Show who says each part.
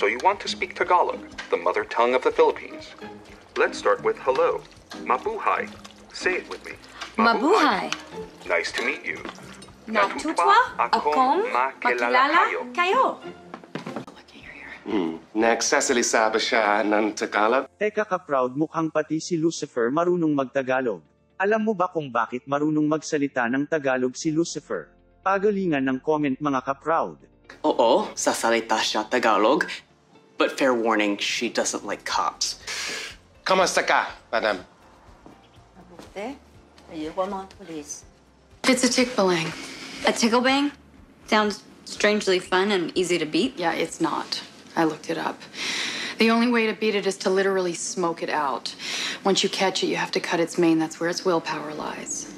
Speaker 1: So you want to speak Tagalog, the mother tongue of the Philippines. Let's start with hello. Mabuhay. Say it with me.
Speaker 2: Mabuhay.
Speaker 1: Nice to meet you.
Speaker 2: Natutwa akong makilala kayo.
Speaker 3: Nagsasalita ba siya ng Tagalog?
Speaker 4: Teka ka-proud, mukhang pati si Lucifer marunong mag-Tagalog. Alam mo ba kung bakit marunong magsalita ng Tagalog si Lucifer? Pagalingan ng comment mga ka-proud.
Speaker 5: Oo, sasalita siya Tagalog. But fair warning, she doesn't like cops.
Speaker 3: Kamusta ka, madam?
Speaker 2: Mabuti. Ayoko mga pulis.
Speaker 6: It's a tickling.
Speaker 7: A tickle bang? Sounds strangely fun and easy to beat.
Speaker 6: Yeah, it's not. I looked it up. The only way to beat it is to literally smoke it out. Once you catch it, you have to cut its mane. That's where its willpower lies.